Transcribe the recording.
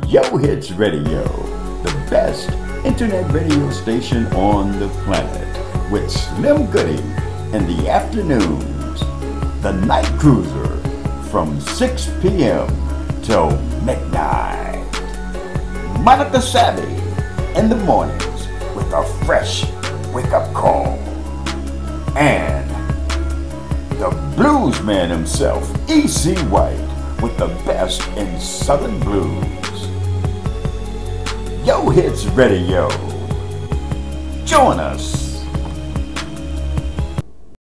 Yo Hits Radio, the best internet radio station on the planet, with Slim Goody in the afternoons, the Night Cruiser from 6 p.m. till midnight, Monica Savvy in the mornings with a fresh wake-up call, and the blues man himself, E.C. White, with the best in Southern blues. Yo Hits Radio. Join us.